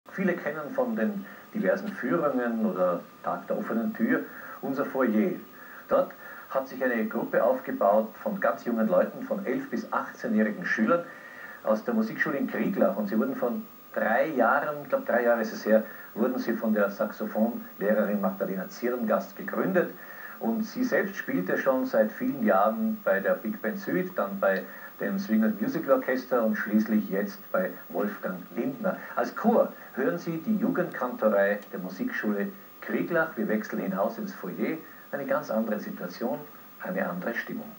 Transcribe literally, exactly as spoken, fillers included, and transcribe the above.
Viele kennen von den diversen Führungen oder Tag der offenen Tür unser Foyer. Dort hat sich eine Gruppe aufgebaut von ganz jungen Leuten, von elf bis achtzehnjährigen Schülern aus der Musikschule in Krieglach. Und sie wurden von drei Jahren, ich glaube drei Jahre ist es her, wurden sie von der Saxophonlehrerin Magdalena Zierngast gegründet. Und sie selbst spielte schon seit vielen Jahren bei der Big Band Süd, dann bei dem Swingers Musical Orchester und schließlich jetzt bei Wolfgang Lindner. Als Chor hören Sie die Jugendkantorei der Musikschule Krieglach. Wir wechseln hinaus ins Foyer. Eine ganz andere Situation, eine andere Stimmung.